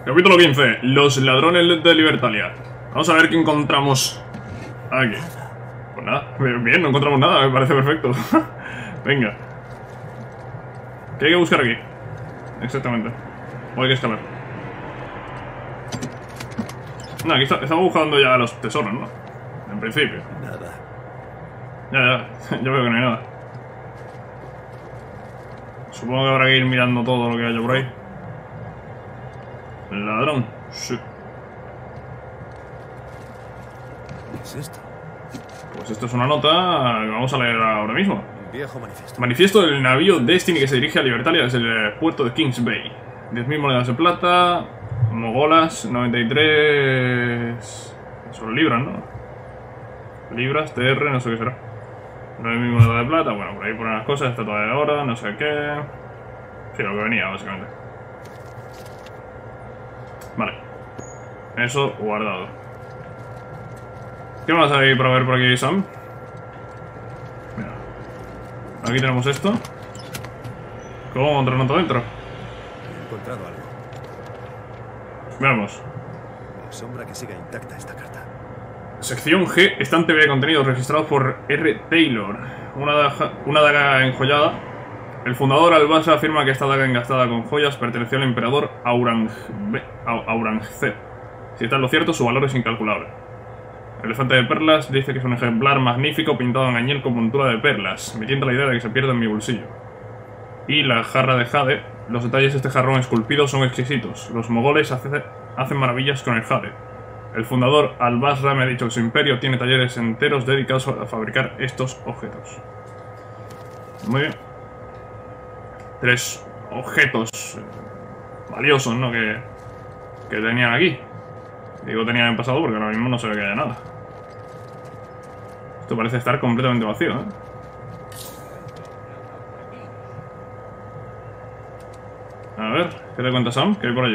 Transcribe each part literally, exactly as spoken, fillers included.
Capítulo quince. Los ladrones de Libertalia. Vamos a ver qué encontramos aquí. Pues nada, bien, no encontramos nada, me parece perfecto. Venga. ¿Qué hay que buscar aquí? Exactamente. O hay que escalar. No, aquí está, estamos buscando ya los tesoros, ¿no? En principio. Nada. Ya, ya, yo veo que no hay nada. Supongo que habrá que ir mirando todo lo que haya por ahí. El ladrón. Sí. ¿Qué es esto? Pues esto es una nota que vamos a leer ahora mismo. Un viejo manifiesto. Manifiesto del navío Destiny que se dirige a Libertalia desde el puerto de Kings Bay. diez mil monedas de plata. Mogolas, noventa y tres... Son libras, ¿no? Libras, T R, no sé qué será. nueve mil monedas de plata. Bueno, por ahí ponen las cosas. Estatua de oro, no sé qué. Sí, lo que venía, básicamente. Vale. Eso guardado. ¿Qué más hay para ver por aquí, Sam? Mira. Aquí tenemos esto. ¿Cómo encontrar nota dentro? He encontrado algo. Veamos. Me asombra que siga intacta esta carta. Sección G, estante de contenidos registrado por R. Taylor. Una daga, una daga enjollada. El fundador Al-Basra afirma que esta daga engastada con joyas perteneció al emperador Aurangzeb. Aurangzeb. Si está en lo cierto, su valor es incalculable. El elefante de perlas dice que es un ejemplar magnífico pintado en añil con montura de perlas. Me tienta la idea de que se pierda en mi bolsillo. Y la jarra de jade. Los detalles de este jarrón esculpido son exquisitos. Los mogoles hace, hacen maravillas con el jade. El fundador Al-Basra me ha dicho que su imperio tiene talleres enteros dedicados a fabricar estos objetos. Muy bien. Tres objetos valiosos, ¿no? Que, que tenían aquí. Digo tenían en pasado porque ahora mismo no se ve que haya nada. Esto parece estar completamente vacío, ¿eh? A ver, ¿qué te cuenta Sam? ¿Qué hay por allí?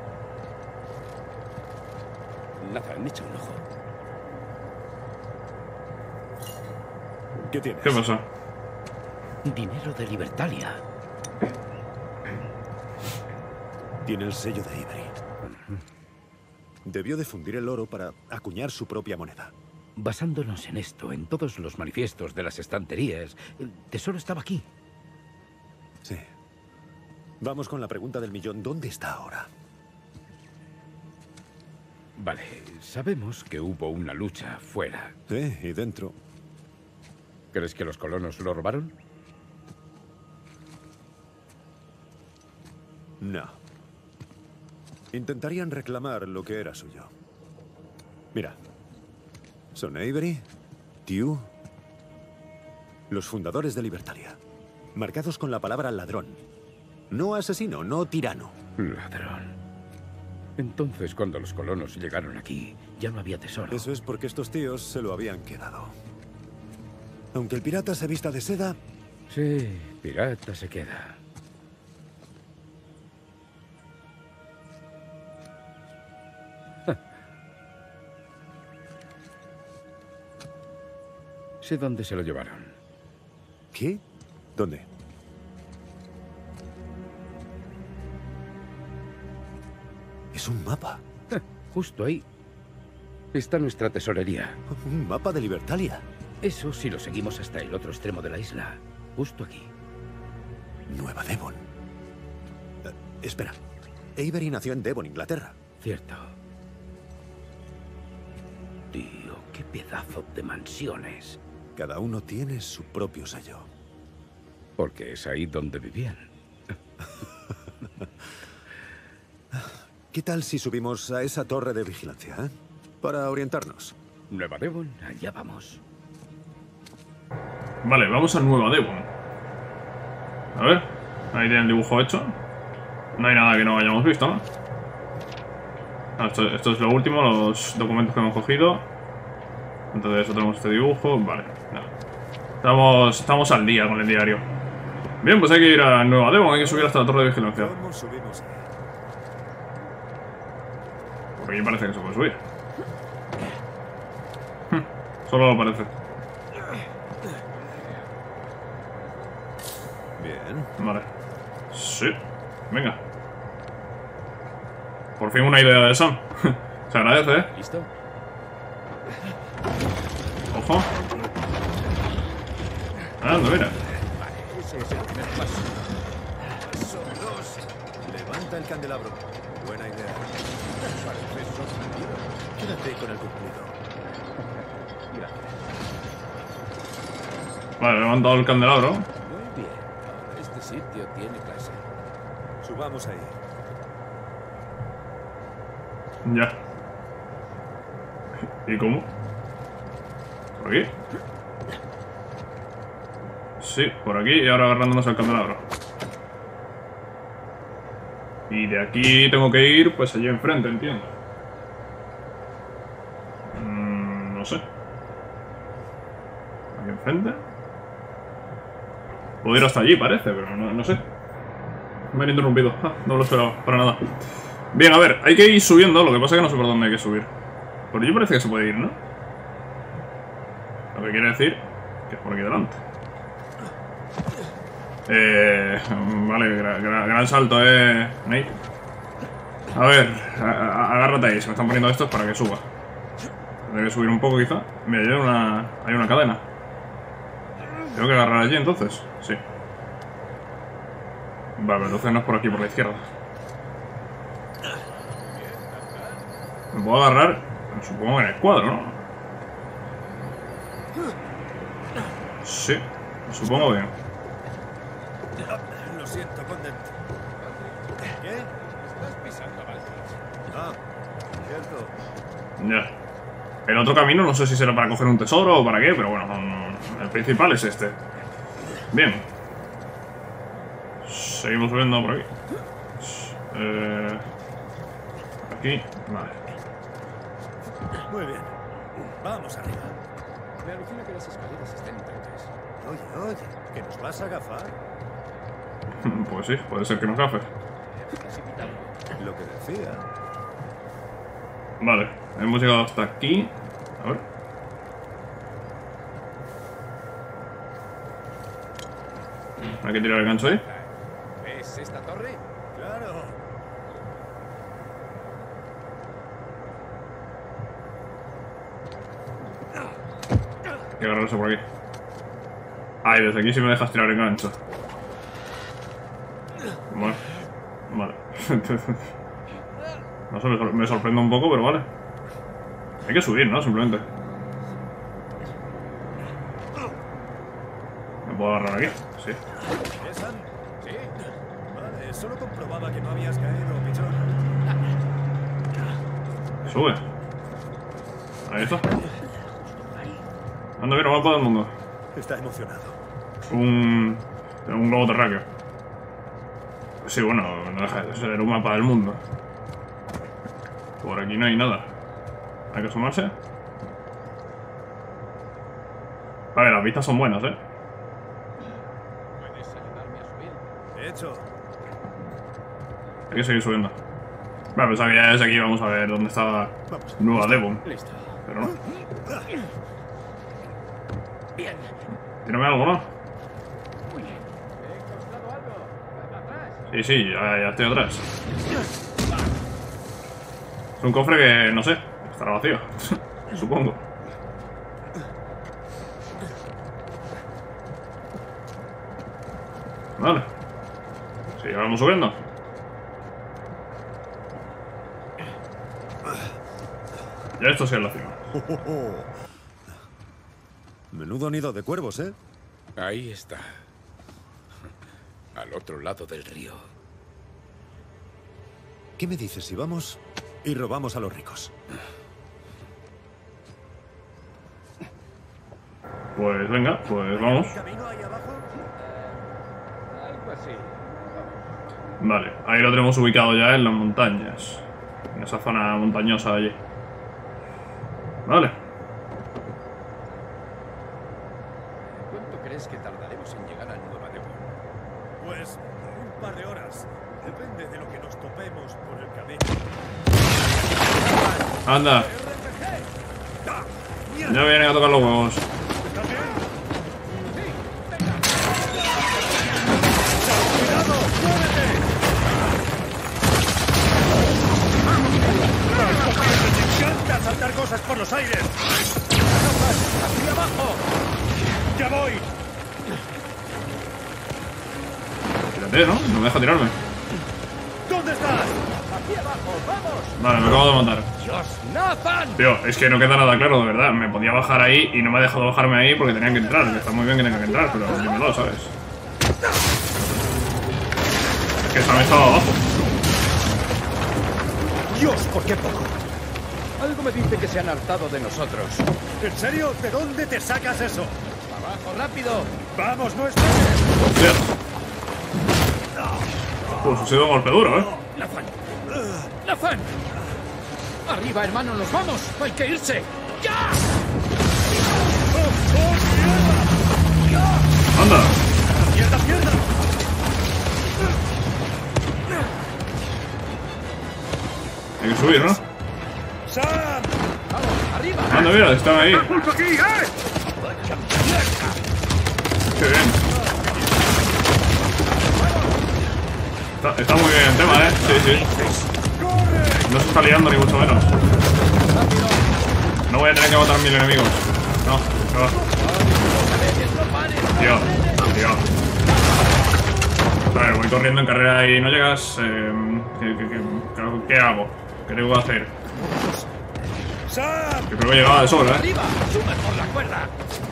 Nada, han hecho un ojo. ¿Qué tienes? ¿Qué pasa? Dinero de Libertalia. Tiene el sello de Avery. Debió de fundir el oro para acuñar su propia moneda. Basándonos en esto, en todos los manifiestos de las estanterías, el tesoro estaba aquí. Sí. Vamos con la pregunta del millón. ¿Dónde está ahora? Vale, sabemos que hubo una lucha fuera. Sí, y dentro. ¿Crees que los colonos lo robaron? No. Intentarían reclamar lo que era suyo. Mira. Son Avery, Tew, los fundadores de Libertalia. Marcados con la palabra ladrón. No asesino, no tirano. Ladrón. Entonces, cuando los colonos llegaron aquí, ya no había tesoro. Eso es porque estos tíos se lo habían quedado. Aunque el pirata se vista de seda... Sí, pirata se queda. Sé dónde se lo llevaron. ¿Qué? ¿Dónde? Es un mapa. Justo ahí está nuestra tesorería. Un mapa de Libertalia. Eso si lo seguimos hasta el otro extremo de la isla. Justo aquí. Nueva Devon. Eh, espera. Avery nació en Devon, Inglaterra. Cierto. Tío, qué pedazo de mansiones. Cada uno tiene su propio sello. Porque es ahí donde vivían. ¿Qué tal si subimos a esa torre de vigilancia, eh? Para orientarnos. Nueva Devon, allá vamos. Vale, vamos a Nueva Devon. A ver, ahí tiene el dibujo hecho. No hay nada que no hayamos visto, ¿no? Ah, esto, esto es lo último, los documentos que hemos cogido. Antes de eso tenemos este dibujo. Vale, no. Estamos, estamos al día con el diario. Bien, pues hay que ir a Nueva Devon, hay que subir hasta la torre de vigilancia. ¿Cómo subimos? Por aquí parece que se puede subir. Hm, solo lo parece. Bien. Vale. Sí. Venga. Por fin una idea de Sam. Se agradece, ¿eh? ¿Listo? Ojo. Anda, mira. Vale, ese es el primer paso. Son dos. Levanta el candelabro. Buena idea. Parece sorprendido. Quédate con el cumplido. Gracias. Vale, he levantado el candelabro. Muy bien. Ahora este sitio tiene clase. Subamos ahí. Ya. ¿Y cómo? ¿Por aquí? Sí, por aquí y ahora agarrándonos al candelabro. Y de aquí tengo que ir, pues allí enfrente, entiendo. Mm, no sé. ¿Aquí enfrente? Puedo ir hasta allí, parece, pero no, no sé. Me han interrumpido. Ah, no lo esperaba, para nada. Bien, a ver, hay que ir subiendo, lo que pasa es que no sé por dónde hay que subir. Por allí parece que se puede ir, ¿no? Lo que quiere decir que es por aquí delante. Eh, vale, gra, gra, gran salto, eh, Nate. A ver, a, a, agárrate ahí, se me están poniendo estos para que suba. Tendré que subir un poco quizá. Mira, hay una, hay una cadena. Tengo que agarrar allí entonces, sí. Vale, entonces no es por aquí, por la izquierda. Me puedo agarrar, supongo en el cuadro, ¿no? Sí, supongo bien. Lo siento, Condent. ¿Qué? Estás pisando Valkyries. Ah, cierto. Ya. El otro camino no sé si será para coger un tesoro o para qué, pero bueno, el principal es este. Bien. Seguimos subiendo por aquí. Eh, aquí, vale. Muy bien. Vamos arriba. Me alucina que las escaleras estén intactas. Oye, oye, ¿que nos vas a agafar? Pues sí, puede ser que nos gafe. Lo que decía. Vale, hemos llegado hasta aquí. A ver. Hay que tirar el gancho ahí. ¿Ves esta torre? Claro. Hay que agarrarse por aquí. Ay, desde aquí sí me dejas tirar el gancho. Bueno, vale. No sé, me, sor me sorprende un poco, pero vale. Hay que subir, ¿no? Simplemente. ¿Me puedo agarrar aquí? Sí. ¿Esan? Sí. Vale, solo comprobaba que no habías caído, pichón. Sube. Ahí está. Anda, mira, mapa del mundo. Está emocionado. Un... un globo terráqueo. Sí, bueno, no deja de ser un mapa del mundo. Por aquí no hay nada. Hay que asomarse. Vale, las vistas son buenas, ¿eh? ¿Puedes ayudarme a subir? De hecho, Hay que seguir subiendo. Vale, pensaba que ya desde aquí vamos a ver dónde está Nueva Devon. Listo. Pero no. Bien. Tírame algo, ¿no? Muy bien. He encontrado algo. Atrás. Sí, sí, ya, ya estoy atrás. Es un cofre que, no sé, estará vacío. Supongo. Vale. Sí, vamos subiendo. Ya esto sí es la cima. menudo nido de cuervos, ¿eh? Ahí está. Al otro lado del río. ¿Qué me dices si vamos y robamos a los ricos? Pues venga, pues vamos. ¿Camino ahí abajo? Algo así. Vale, ahí lo tenemos ubicado ya en las montañas. En esa zona montañosa de allí. Vale. ¿Cuánto crees que tardaremos en llegar a Nueva Devon? Pues un par de horas. Depende de lo que nos topemos por el camino. Anda. Ya vienen a tocar los huevos. por los aires! ¡Aquí abajo! ¡Ya voy! Tírate, ¿no? No me deja tirarme. ¿Dónde estás? ¡Aquí abajo! ¡Vamos! Vale, me acabo de matar. ¡Dios! ¡Nathan! Tío, es que no queda nada claro, de verdad. Me podía bajar ahí y no me ha dejado bajarme ahí porque tenían que entrar. Que está muy bien que tengan que entrar, pero dímelo, ¿sabes? Es que también estaba abajo. Dios, ¿por qué poco? Algo me dice que se han hartado de nosotros. ¿En serio? ¿De dónde te sacas eso? ¡Abajo, rápido! ¡Vamos, no esperes! Hostia. Pues ha sido un golpe duro, ¿eh? ¡Nathan! ¡Nathan! ¡Arriba, hermano! ¡Nos vamos! ¡Hay que irse! ¡Ya! ¡Anda! ¡Mierda, mierda! Hay que subir, ¿no? ¡Sam! ¡Vamos, arriba! Anda, mira, están ahí. ¡Pulso aquí, eh! Qué bien. Está, está muy bien el tema, ¿eh? Sí, sí. No se está liando ni mucho menos. No voy a tener que matar mil enemigos. No, no va. Tío, tío. A ver, voy corriendo en carrera y no llegas. Eh, ¿qué, qué, qué, ¿Qué hago? ¿Qué tengo que hacer? ¡Sam! Yo creo que he llegado de sobra, ¿eh? ¡Arriba! ¡Sube por la cuerda!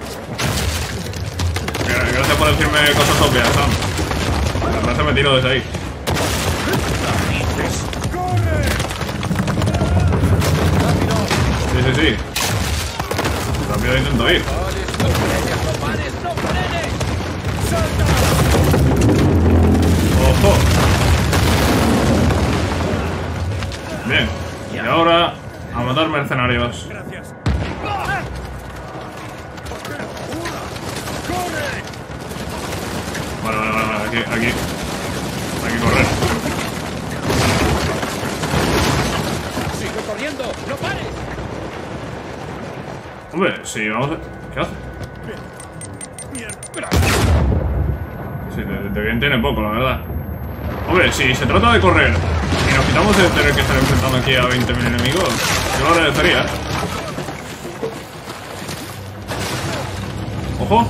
Gracias por decirme cosas obvias, Sam. La verdad me tiro desde ahí. Sí, sí, sí. Rápido intento ir. ¡No pares, no frenes! ¡Ojo! Bien. Y ahora a matar mercenarios. Gracias. Vale, vale, vale, vale. Aquí, aquí. Hay que correr. ¡Sigue corriendo! ¡No pares! Hombre, sí, vamos a... ¿Qué hace? Sí, de, de bien tiene poco, la verdad. Hombre, si se trata de correr y nos quitamos de tener que estar enfrentando aquí a veinte mil enemigos, yo lo agradecería, ¿eh? ¡Ojo!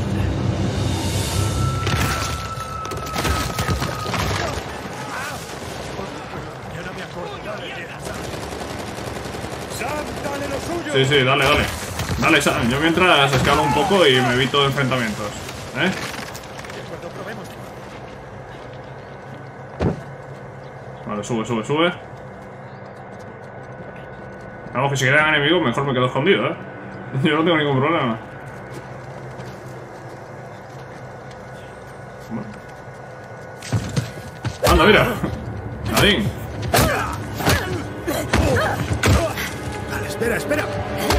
Sí, sí, dale, dale. Dale, Sam. Yo mientras escalo un poco y me evito enfrentamientos. ¿Eh? Vale, sube, sube, sube. Vamos, que si quedan enemigos, mejor me quedo escondido, ¿eh? Yo no tengo ningún problema. Bueno. Anda, mira. Nadine. Vale, espera, espera.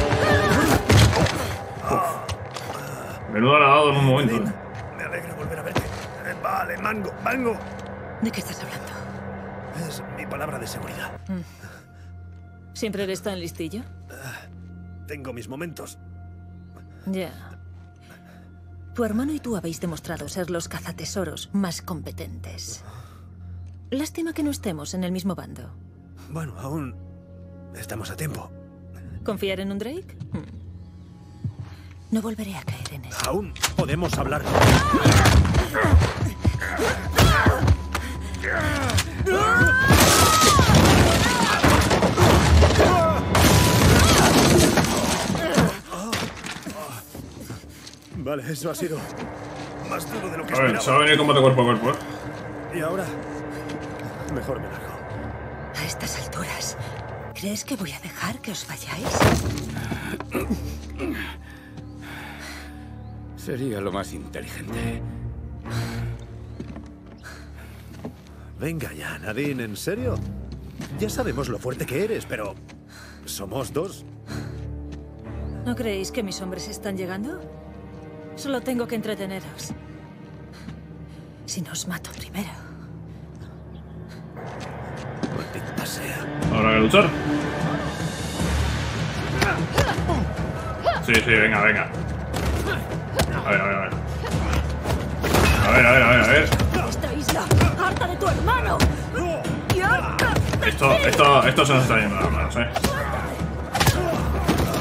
Menudo le ha dado en un momento. Nadine, me alegra volver a verte. Eh, Vale, Mango, Mango. ¿De qué estás hablando? Es mi palabra de seguridad. ¿Siempre eres tan listillo? Tengo mis momentos. Ya. Tu hermano y tú habéis demostrado ser los cazatesoros más competentes. Lástima que no estemos en el mismo bando. Bueno, aún estamos a tiempo. ¿Confiar en un Drake? Hmm. No volveré a caer en eso. Aún podemos hablar. Vale, eso ha sido más duro de lo que A ver, se va a esperaba. venir combate cuerpo a cuerpo, ¿eh? Y ahora, mejor me largo. A estas alturas, ¿crees que voy a dejar que os vayáis? Sería lo más inteligente. Venga ya, Nadine, ¿en serio? Ya sabemos lo fuerte que eres, pero... ¿somos dos? ¿No creéis que mis hombres están llegando? Solo tengo que entreteneros. Si no os mato primero. Maldita sea. Habrá que luchar. Sí, sí, venga, venga. A ver, a ver, a ver. A ver, a ver, a ver, a ver. ¡Esta isla! ¡Harta de tu hermano! ¡Y harta de Esto, ti! esto, esto se nos está yendo a las manos, eh.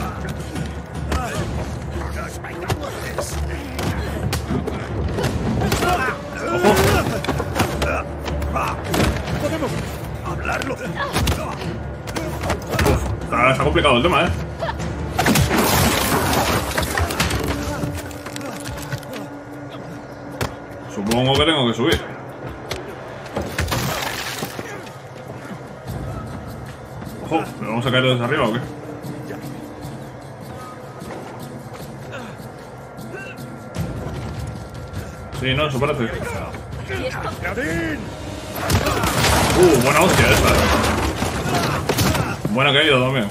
¡Ojo! ¡Podemos hablarlo! Uf, está, está complicado el tema, ¿eh? Supongo que tengo que subir. Ojo, ¿me vamos a caer desde arriba o qué? Sí, no, eso parece. Uh, buena hostia esta, ¿eh? Buena caída también.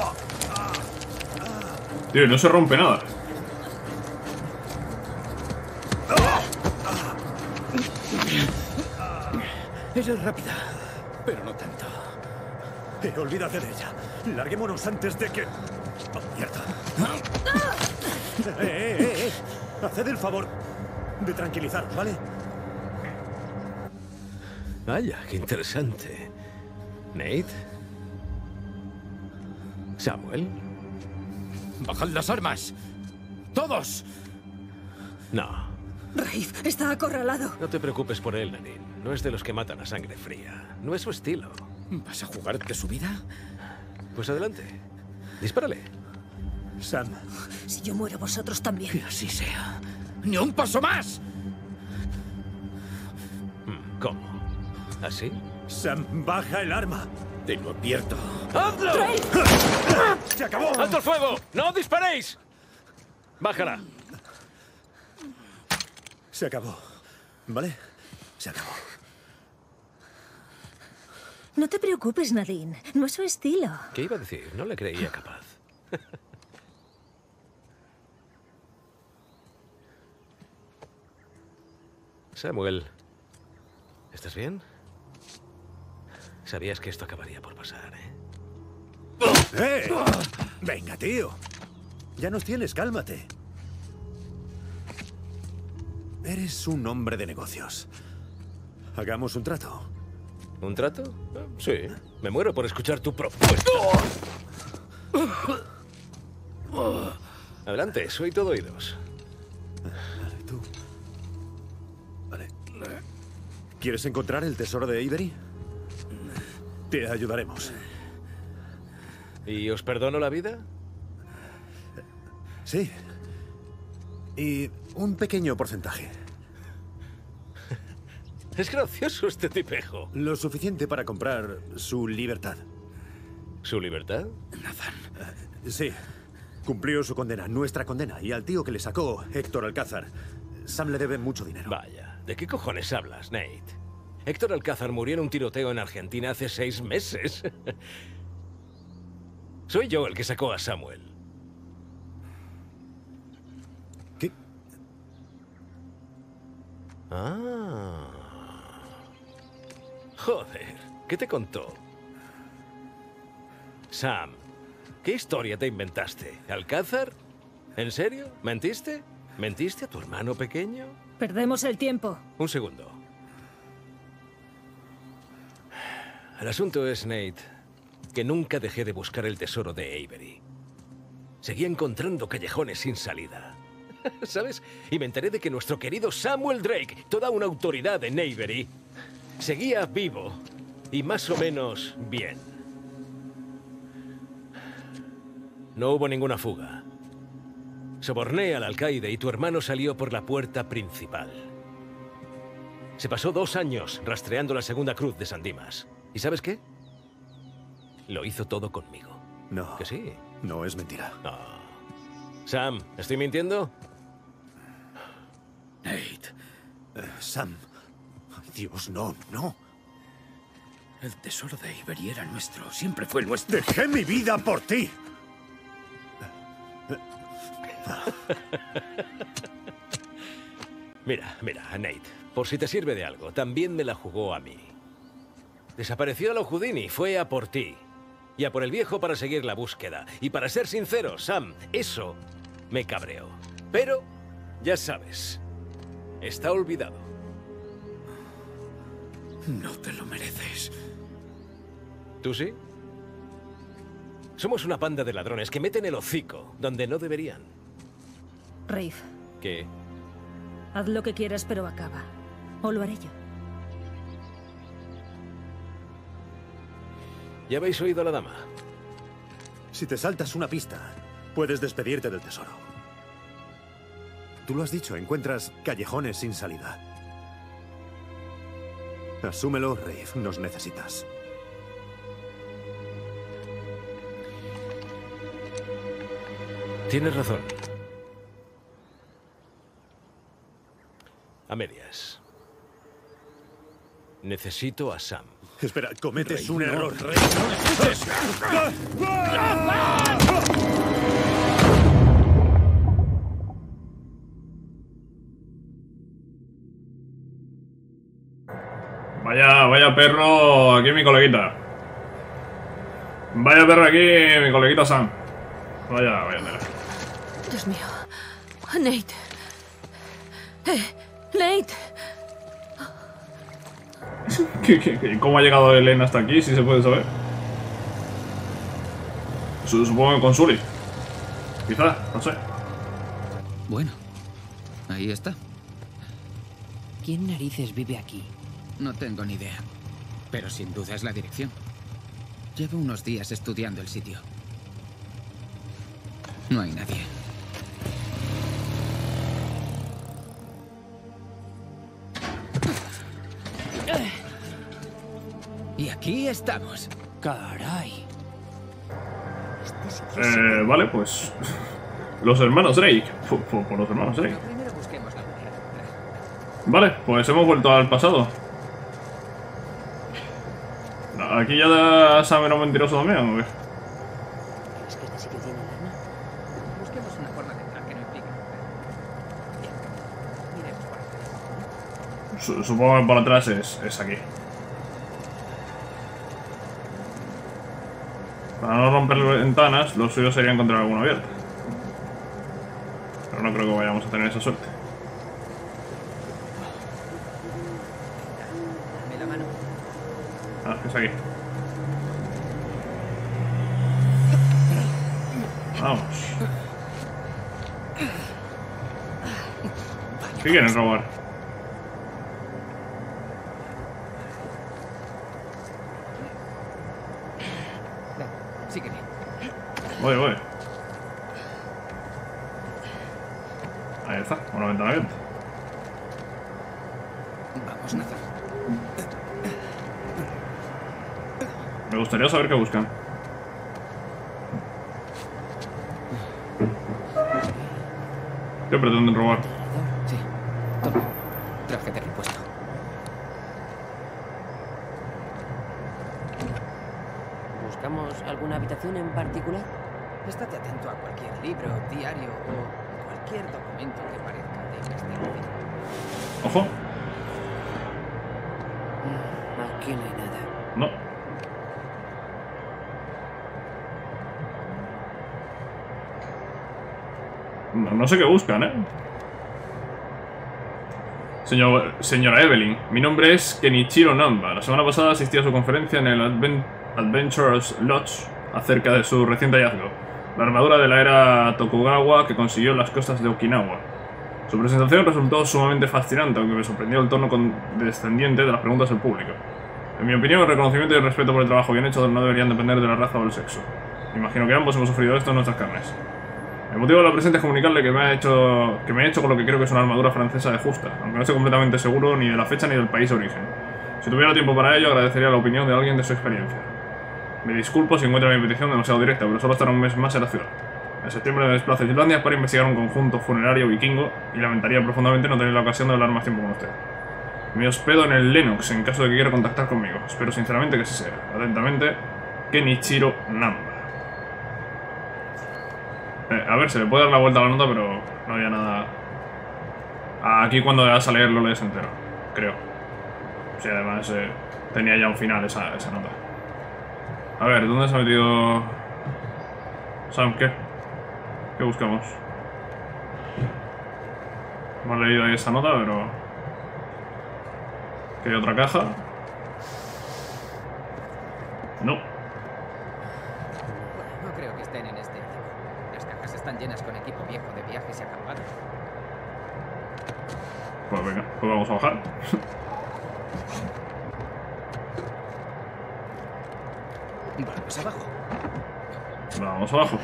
Tío, no se rompe nada. Ella es rápida, pero no tanto. Eh, olvídate de ella. Larguémonos antes de que... Oh, mierda. Eh, eh, eh, eh. Haced el favor de tranquilizaros, ¿vale? Vaya, qué interesante. ¿Nate? ¿Samuel? ¡Bajad las armas! ¡Todos! No. Rafe está acorralado. No te preocupes por él, Nadine. No es de los que matan a sangre fría. No es su estilo. ¿Vas a jugarte su vida? Pues adelante. Dispárale. Sam, Si yo muero, vosotros también. Que así sea. ¡Ni un paso más! Hmm, ¿Cómo? ¿Así? Sam, baja el arma. Te lo advierto. ¡Hazlo! ¡Se acabó! ¡Alto el fuego! ¡No disparéis! Bájala. Se acabó. ¿Vale? Se acabó. No te preocupes, Nadine. No es su estilo. ¿Qué iba a decir? No le creía capaz. Samuel, ¿estás bien? Sabías que esto acabaría por pasar, ¿eh? ¡Eh! Venga, tío. Ya nos tienes, cálmate. Eres un hombre de negocios. Hagamos un trato. ¿Un trato? Sí. Me muero por escuchar tu propuesta. Adelante, soy todo oídos. Vale, tú. Vale. ¿Quieres encontrar el tesoro de Avery? Te ayudaremos. ¿Y os perdono la vida? Sí. Y un pequeño porcentaje. Es gracioso este tipejo. Lo suficiente para comprar su libertad. ¿Su libertad? Sí. Cumplió su condena, nuestra condena. Y al tío que le sacó, Héctor Alcázar, Sam le debe mucho dinero. Vaya, ¿de qué cojones hablas, Nate? Héctor Alcázar murió en un tiroteo en Argentina hace seis meses. Soy yo el que sacó a Samuel. ¿Qué? Ah. Joder, ¿qué te contó? Sam, ¿qué historia te inventaste? ¿Alcázar? ¿En serio? ¿Mentiste? ¿Mentiste a tu hermano pequeño? Perdemos el tiempo. Un segundo. El asunto es, Nate, que nunca dejé de buscar el tesoro de Avery. Seguía encontrando callejones sin salida. ¿Sabes? Y me enteré de que nuestro querido Samuel Drake, toda una autoridad en Avery, seguía vivo y más o menos bien. No hubo ninguna fuga. Soborné al alcaide y tu hermano salió por la puerta principal. Se pasó dos años rastreando la segunda cruz de San Dimas. ¿Y sabes qué? Lo hizo todo conmigo. No. ¿Que sí? No es mentira. No. Sam, ¿estoy mintiendo? Nate, Eh, Sam. Ay, Dios, no, no. el tesoro de Avery era nuestro. Siempre fue nuestro. Dejé mi vida por ti. Mira, mira, Nate, por si te sirve de algo, también me la jugó a mí. Desapareció a lo Houdini, fue a por ti. Y a por el viejo para seguir la búsqueda. Y para ser sincero, Sam, eso me cabreó. Pero, ya sabes, está olvidado. No te lo mereces. ¿Tú sí? Somos una panda de ladrones que meten el hocico donde no deberían. Rafe, ¿Qué? Haz lo que quieras, pero acaba. O lo haré yo. ¿Ya habéis oído a la dama? Si te saltas una pista, puedes despedirte del tesoro. Tú lo has dicho, encuentras callejones sin salida. Asúmelo, Rafe, nos necesitas. Tienes razón. A medias. Necesito a Sam. Espera, cometes un no, error. Rey, no escuches. Vaya, vaya perro, aquí mi coleguita. Vaya perro aquí, mi coleguita Sam. Vaya, vaya tela. Dios mío. Nate. Eh, Nate. ¿Qué, qué, qué? ¿Cómo ha llegado Elena hasta aquí, si se puede saber? Supongo que con Sully. Quizá, no sé. Bueno, ahí está. ¿Quién narices vive aquí? No tengo ni idea. Pero sin duda es la dirección. Llevo unos días estudiando el sitio. No hay nadie. Y aquí estamos. Caray. Eh, vale, pues... Los hermanos Drake. Por, por, por los hermanos Drake. Pero primero busquemos la manera. Vale, pues hemos vuelto al pasado. Aquí ya da Sam era un mentiroso también, ¿o qué? ¿Crees que este sitio tiene alarma? Busquemos una forma de entrar que no implique. Bien. Miremos por aquí. Su- Supongo que por atrás es, es aquí. Para no romper ventanas, lo suyo sería encontrar alguna abierta. Pero no creo que vayamos a tener esa suerte. Dame la mano. Ah, es aquí. Vamos. ¿Qué quieren robar? Ven, sígueme. Voy, voy. Ahí está, una ventana abierta. Vamos, Nathan. Me gustaría saber qué buscan. ¿Qué pretenden robar? Sí. Toma. Traje de repuesto. ¿Buscamos alguna habitación en particular? Estate atento a cualquier libro, diario o cualquier documento que parezca de investigación. Ojo. Mm, Aquí no hay nada. No. No, no sé qué buscan, ¿eh? Señor, señora Evelyn, mi nombre es Kenichiro Namba. La semana pasada asistí a su conferencia en el Adven- Adventures Lodge acerca de su reciente hallazgo, la armadura de la era Tokugawa que consiguió en las costas de Okinawa. Su presentación resultó sumamente fascinante, aunque me sorprendió el tono condescendiente de las preguntas del público. En mi opinión, el reconocimiento y el respeto por el trabajo bien hecho no deberían depender de la raza o del sexo. Imagino que ambos hemos sufrido esto en nuestras carnes. El motivo de la presente es comunicarle que me, ha hecho, que me he hecho con lo que creo que es una armadura francesa de justa, aunque no estoy completamente seguro ni de la fecha ni del país de origen. Si tuviera tiempo para ello, agradecería la opinión de alguien de su experiencia. Me disculpo si encuentra mi petición demasiado directa, pero solo estaré un mes más en la ciudad. En septiembre me desplazo a Islandia para investigar un conjunto funerario vikingo y lamentaría profundamente no tener la ocasión de hablar más tiempo con usted. Me hospedo en el Lennox en caso de que quiera contactar conmigo. Espero sinceramente que así sea. Atentamente, Kenichiro Namba. Eh, a ver, se le puede dar la vuelta a la nota, pero no había nada... Aquí cuando le das a leer lo lees entero, creo. Sí, además eh, tenía ya un final esa, esa nota. A ver, ¿dónde se ha metido... Sam, ¿qué? ¿Qué buscamos? Hemos leído ahí esa nota, pero... ¿Qué hay otra caja? No. No creo que estén en este ático. Las cajas están llenas con equipo viejo de viajes y acampados. Pues venga, pues vamos a bajar. Vamos abajo. Vamos abajo.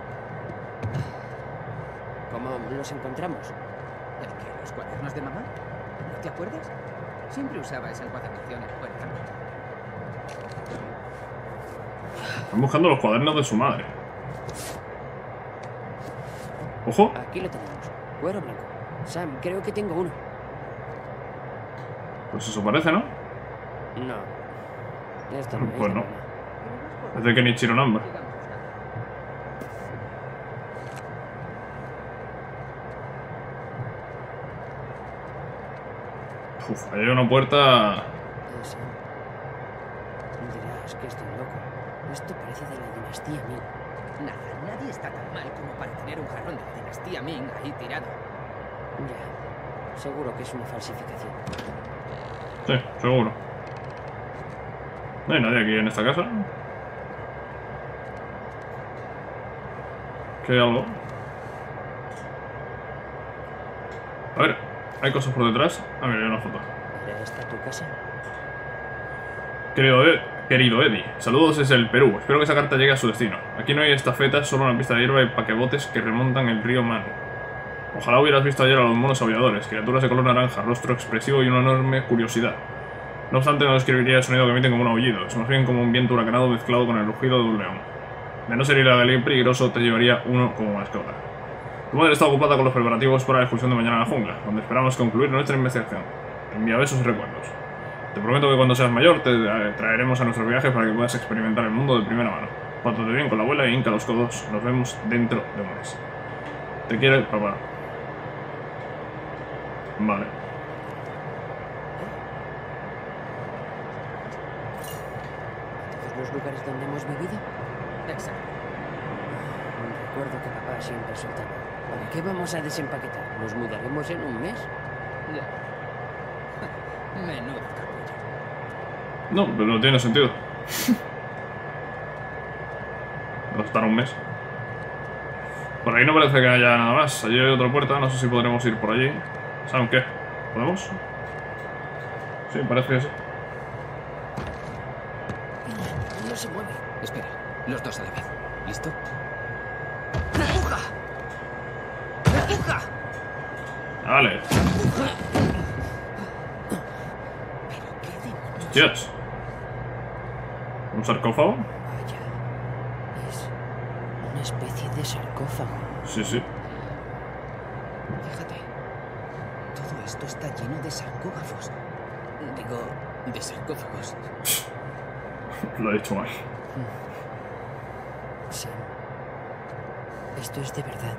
¿Cómo los encontramos? ¿El qué? ¿Los cuadernos de mamá? ¿No te acuerdas? Siempre usaba esa encuadernación en puerta. Están buscando los cuadernos de su madre. ¡Ojo! Aquí lo tenemos. Cuero blanco. Sam, creo que tengo uno. Pues eso parece, ¿no? No. Esto no. Pues esta no. no. Es de Kenichiro Namba. Uf, ahí hay una puerta. Eh, Sam. Dirás que estoy loco. Esto parece de la dinastía Ming. Nada, nadie está tan mal como para tener un jarrón de la dinastía Ming ahí tirado. Ya. Seguro que es una falsificación. Sí, seguro. No hay nadie aquí en esta casa. ¿Qué hay algo? A ver, hay cosas por detrás. Ah, mira, hay una foto. ¿Era esta tu casa? Querido, Ed, querido Eddie, saludos desde el Perú. Espero que esa carta llegue a su destino. Aquí no hay estafetas, solo una pista de hierba y paquebotes que remontan el río Manu. Ojalá hubieras visto ayer a los monos aulladores, criaturas de color naranja, rostro expresivo y una enorme curiosidad. No obstante, no describiría el sonido que emiten como un aullido, es más bien como un viento huracanado mezclado con el rugido de un león. De no ser ilegal y peligroso, te llevaría uno como mascota. Tu madre está ocupada con los preparativos para la excursión de mañana a la jungla, donde esperamos concluir nuestra investigación. Envía besos y recuerdos. Te prometo que cuando seas mayor te traeremos a nuestro viaje para que puedas experimentar el mundo de primera mano. Pórtate bien con la abuela y hinca los codos. Nos vemos dentro de un mes. Te quiere, papá. Vale. ¿Todos los lugares donde hemos vivido? Exacto. Recuerdo que papá siempre soltaba. ¿Para qué vamos a desempaquetar? ¿Nos mudaremos en un mes? Ya. Menudo capullo. No, pero no tiene sentido. Va a estar un mes. Por ahí no parece que haya nada más. Allí hay otra puerta, no sé si podremos ir por allí. ¿Saben qué? ¿Podemos? Sí, parece que sí. No se mueve. Espera, los dos a la vez. ¿Listo? ¡Empuja! ¡Empuja! Vale. Pero qué demonios. Hostias. ¿Un sarcófago? Vaya. Es una especie de sarcófago. Sí, sí. Fíjate. Todo esto está lleno de sarcófagos. Digo, de sarcófagos. Lo he dicho mal. Sam, esto es de verdad.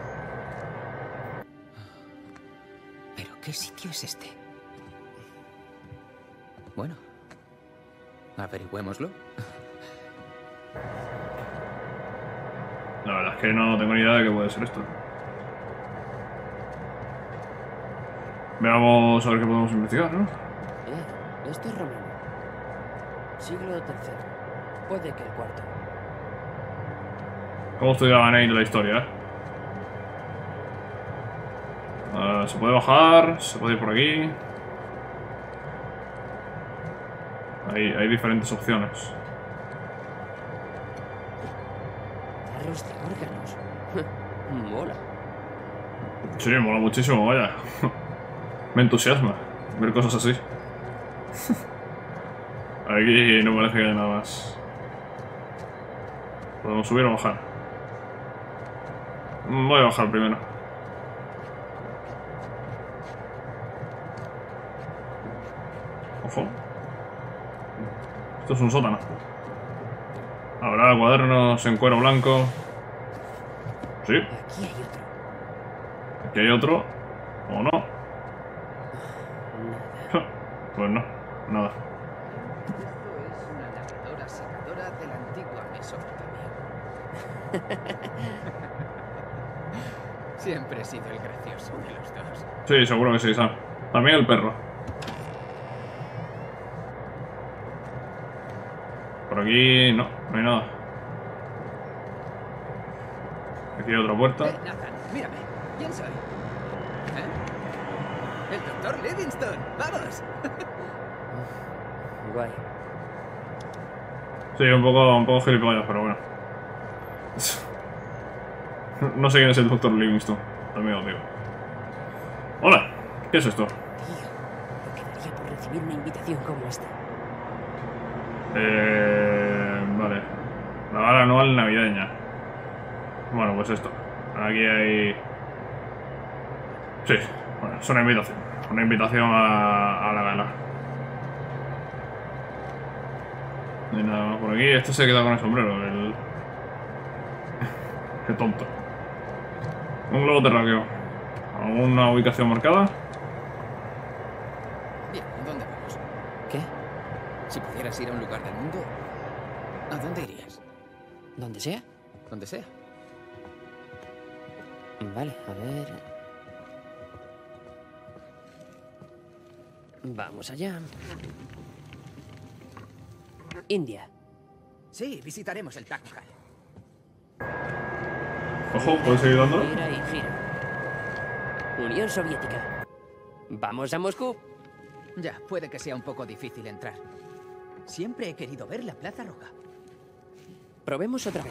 ¿Pero qué sitio es este? Bueno, averigüémoslo. La verdad es que no tengo ni idea de qué puede ser esto. Veamos a ver qué podemos investigar, ¿no? Eh, esto es romano. Siglo tercero. Puede que el cuarto. ¿Cómo estudiaba Nate la historia, eh? Uh, se puede bajar, se puede ir por aquí. Hay, hay diferentes opciones. Tarros de órganos. Mola. Sí, mola muchísimo, vaya. Me entusiasma ver cosas así. Aquí no parece que haya nada más. ¿Podemos subir o bajar? Voy a bajar primero. Ojo. Esto es un sótano. Habrá cuadernos en cuero blanco. Sí. Aquí hay otro. Aquí hay otro. ¿O no? Nada. Pues no. Nada. Esto es una lavadora secadora de la antigua Mesopotamia. Siempre he sido el gracioso de los dos. Sí, seguro que sí, Sam. También el perro. Por aquí no, no hay nada. Aquí hay otra puerta. Eh, Nathan, mírame. ¿Quién soy? ¿Eh? El doctor Livingstone. ¡Vamos! Guay. Sí, un poco, un poco gilipollas, pero bueno. No sé quién es el doctor Livingstone, también os digo. Hola, ¿qué es esto? Tío, lo quedaría por recibir una invitación como esta. Eh... Vale. La gala anual navideña. Bueno, pues esto. Aquí hay... Sí, bueno, es una invitación. Una invitación a, a la gala. No hay nada más por aquí. Este se queda con el sombrero. El... Qué tonto. Un globo terráqueo. ¿Alguna ubicación marcada? Bien, ¿dónde vamos? ¿Qué? Si pudieras ir a un lugar del mundo, ¿a dónde irías? ¿Donde sea? Donde sea. Vale, a ver... Vamos allá. India. Sí, visitaremos el Taj Mahal. Ojo, ¿puedes seguir dándolo? Gira y gira. Unión Soviética. Vamos a Moscú. Ya, puede que sea un poco difícil entrar. Siempre he querido ver la Plaza Roja. Probemos otra vez.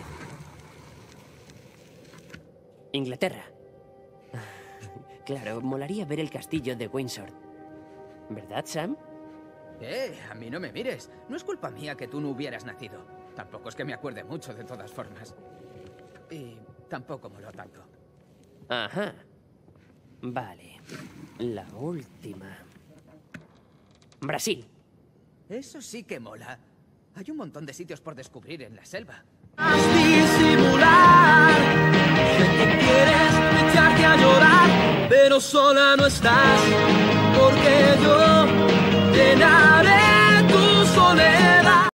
Inglaterra. Claro, molaría ver el castillo de Windsor. ¿Verdad, Sam? Eh, a mí no me mires. No es culpa mía que tú no hubieras nacido. Tampoco es que me acuerde mucho de todas formas. Y tampoco moló tanto. Ajá. Vale. La última. Brasil. Eso sí que mola. Hay un montón de sitios por descubrir en la selva. Disimular, sé que quieres echarte a llorar, pero sola no estás, porque yo